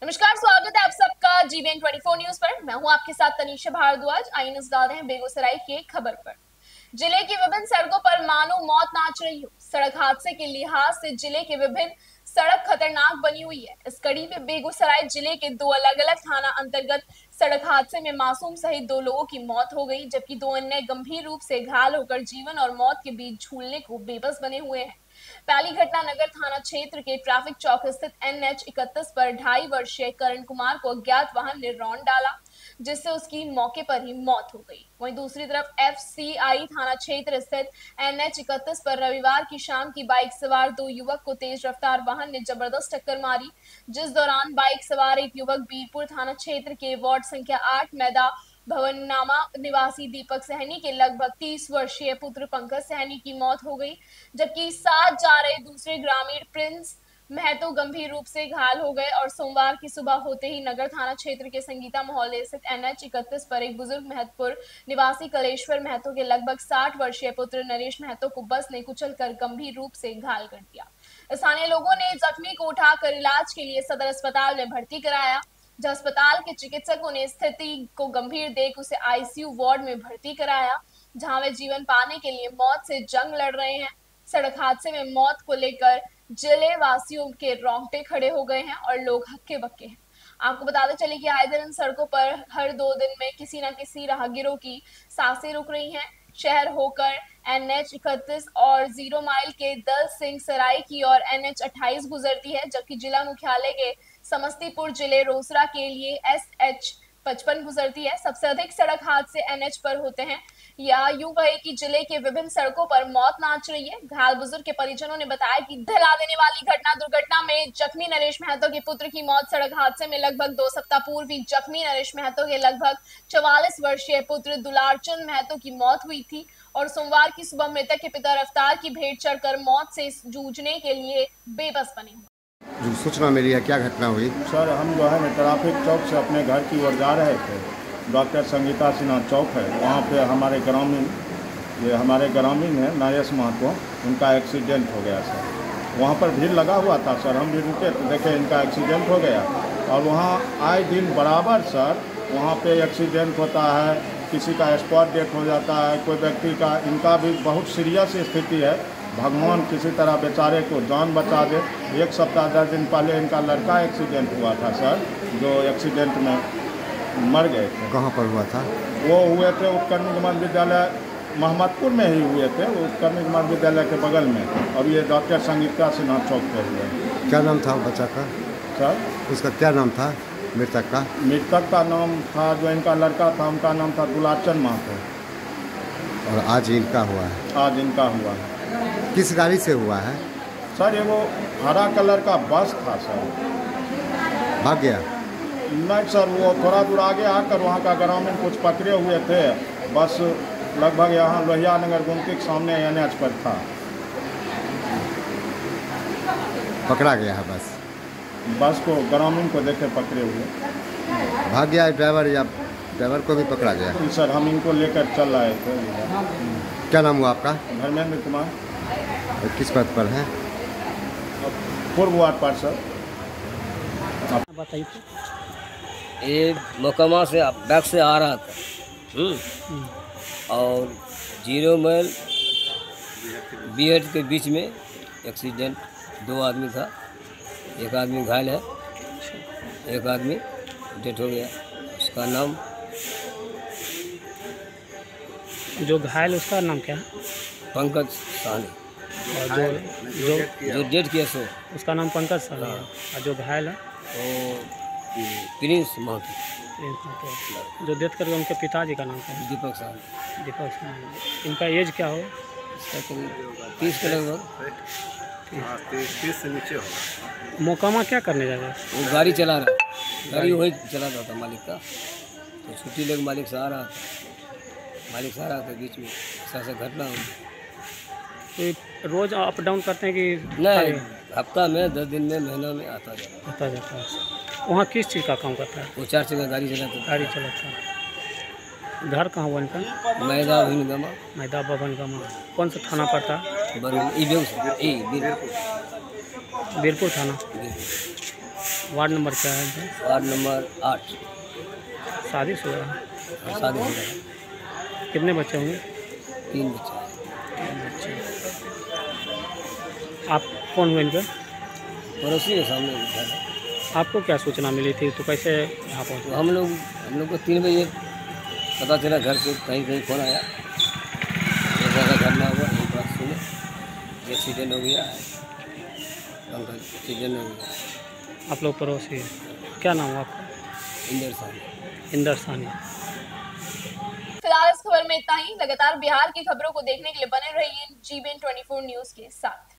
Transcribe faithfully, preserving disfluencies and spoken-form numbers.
नमस्कार, स्वागत है आप सबका जीबीएन चौबीस न्यूज पर। मैं हूं आपके साथ तनीषा भारद्वाज। आइए नजर डालते हैं बेगूसराय की एक खबर पर। जिले की विभिन्न सड़कों पर मानो मौत नाच रही हो। सड़क हादसे के लिहाज से जिले के विभिन्न सड़क खतरनाक बनी हुई है। इस कड़ी में बेगूसराय जिले के दो अलग अलग थाना अंतर्गत सड़क हादसे में मासूम सहित दो लोगों की मौत हो गई, जबकि दो अन्य गंभीर रूप से घायल होकर जीवन और मौत के बीच झूलने को बेबस बने हुए हैं। पहली घटना नगर थाना क्षेत्र के ट्रैफिक चौक स्थित एन एच इकतीस पर ढाई वर्षीय करण कुमार को अज्ञात वाहन ने रौंद डाला, जिससे उसकी मौके पर ही मौत हो गई। वहीं दूसरी तरफ एफ सी आई थाना क्षेत्र स्थित एन एच इकतीस पर रविवार की शाम की बाइक सवार दो युवक को तेज रफ्तार वाहन ने जबरदस्त टक्कर मारी, जिस दौरान बाइक सवार एक युवक बीरपुर थाना क्षेत्र के वार्ड संख्या आठ मैदा भवननामा निवासी दीपक सहनी के लगभग तीस वर्षीय पुत्र पंकज सहनी की मौत हो गई, जबकि साथ जा रहे दूसरे ग्रामीण प्रिंस महतो गंभीर रूप से घायल हो गए। और सोमवार की सुबह होते ही नगर थाना क्षेत्र के संगीता मोहल्ले स्थित एन एच इकतीस पर एक बुजुर्ग महतपुर निवासी कलेश्वर महतो के लगभग साठ वर्षीय पुत्र नरेश महतो को बस ने कुचलकर गंभीर रूप से घायल कर दिया। स्थानीय लोगों ने जख्मी को उठाकर इलाज के लिए सदर अस्पताल में भर्ती कराया, जहां अस्पताल के चिकित्सकों ने स्थिति को गंभीर देख उसे आई सी यू वार्ड में भर्ती कराया, जहां वे जीवन पाने के लिए मौत से जंग लड़ रहे हैं। सड़क हादसे में मौत को लेकर जिले वासियों के रोंगटे खड़े हो गए हैं और लोग हक्के बक्के हैं। आपको बताते चले कि आए दिन सड़कों पर हर दो दिन में किसी न किसी राहगीरों की सांसें रुक रही हैं। शहर होकर एन एच इकतीस और जीरो माइल के दल सिंह सराय की और एन एच अट्ठाईस गुजरती है, जबकि जिला मुख्यालय के समस्तीपुर जिले रोसड़ा के लिए एस एच पचपन गुजरती है। सबसे अधिक सड़क हादसे एन एच पर होते हैं, या यूं कहे कि जिले के विभिन्न सड़कों पर मौत नाच रही है। घायल बुजुर्ग के परिजनों ने बताया कि दिला देने वाली घटना दुर्घटना में जख्मी नरेश महतो के पुत्र की मौत सड़क हादसे में लगभग दो सप्ताह पूर्व ही जख्मी नरेश महतो के लगभग चौवालीस वर्षीय पुत्र दुलारचंद महतो की मौत हुई थी। और सोमवार की सुबह मृतक के पिता रफ्तार की भेंट चढ़कर मौत से जूझने के लिए बेबस बने हुए। जो सूचना मिली है, क्या घटना हुई? सर, हम जो है ना ट्रैफिक चौक से अपने घर की ओर जा रहे थे। डॉक्टर संगीता सिन्हा चौक है, वहाँ पे हमारे ग्रामीण ये हमारे ग्रामीण है नरेश महतो, उनका एक्सीडेंट हो गया सर। वहाँ पर भीड़ लगा हुआ था सर, हम भी रुके तो देखे इनका एक्सीडेंट हो गया। और वहाँ आए दिन बराबर सर वहाँ पे एक्सीडेंट होता है, किसी का स्पॉट डेथ हो जाता है, कोई व्यक्ति का। इनका भी बहुत सीरियस स्थिति है, भगवान किसी तरह बेचारे को जान बचा दे। एक सप्ताह दस दिन पहले इनका लड़का एक्सीडेंट हुआ था सर, जो एक्सीडेंट में मर गए थे। कहाँ पर हुआ था? वो हुए थे उत्कर्मिक मध्य विद्यालय मोहम्मदपुर में ही हुए थे, उत्कर्मिक मध्य विद्यालय के बगल में। और ये डॉक्टर संगीता सिन्हा चौक पे हुए। क्या नाम था बच्चा का? सर, उसका क्या नाम था मृतक का? मृतक का नाम था, जो इनका लड़का था उनका नाम था दुलारचंद महतो। और आज इनका हुआ है? आज इनका हुआ है। किस गाड़ी से हुआ है? सर, ये वो हरा कलर का बस था सर। भाग गया? नहीं सर, वो थोड़ा दूर आगे आकर वहाँ का ग्रामीण कुछ पकड़े हुए थे। बस लगभग यहाँ लोहिया नगर गुमती के सामने एन एच पर था। पकड़ा गया है बस? बस को ग्रामीण को देखे पकड़े हुए। भाग गया है ड्राइवर, या ड्राइवर को भी पकड़ा गया? सर, हम इनको लेकर चल रहे थे। क्या नाम हुआ आपका? धर्मेंद्र कुमार। किस पद पर है? पूर्व वार्ड पार्षद। बताइए। ये मोकामा से बैक से आ रहा था और जीरो माइल बी एड के बीच में एक्सीडेंट, दो आदमी था, एक आदमी घायल है, एक आदमी डेथ हो गया। उसका नाम, जो घायल उसका नाम क्या है? पंकज सहनी। और जो जो जो डेथ किया सो उसका नाम पंकज सहनी है, और जो घायल है वो प्रिंस महतो। तो जो डेथ करके उनके पिताजी का नाम क्या है? दीपक सहनी। दीपक सहनी। इनका एज क्या हो? इसका करीब तीस के लगभग। तीस से नीचे हो। मोकामा क्या करने जा रहा है? वो गाड़ी चला रहा है, गाड़ी वही चला रहा था मालिक का। तो छुट्टी लेकर मालिक से आ रहा था, मालिक से आ रहा था, बीच में ऐसा सा घटना हुई। तो रोज़ अप डाउन करते हैं कि नहीं, हफ्ता में, दस दिन में, महीनों में आता जाता आता जाता है। वहाँ किस चीज़ का काम करता है? वो चार चक्का गाड़ी चलाता था। गाड़ी चलाता है। घर कहाँ हुआ इनका? मैदा भीनगमा। मैदा भवन गमा। कौन सा थाना पड़ता है? बीरपुर। बीरपुर थाना। वार्ड नंबर क्या है? वार्ड नंबर आठ। शादीशुदा है? हाँ, शादी हो गया। कितने बच्चे होंगे? तीन बच्चे। आप कौन हुए इनके? पड़ोसी है, सामने घर है। आपको क्या सूचना मिली थी तो कैसे यहाँ तो पहुँचे? हम लोग हम लोग को तीन बजे पता चला, घर से कहीं कहीं फ़ोन आया, ऐसा घर में हुआ। एक बात सुने, एक्सीडेंट हो गया है, अंकल एक्सीडेंट हो गया। आप लोग पड़ोसी हैं, क्या नाम है आपका? इंदर साहब। इंदर सानी। फिलहाल इस खबर में इतना ही। लगातार बिहार की खबरों को देखने के लिए बने रहिए जीबीएन चौबीस न्यूज के साथ।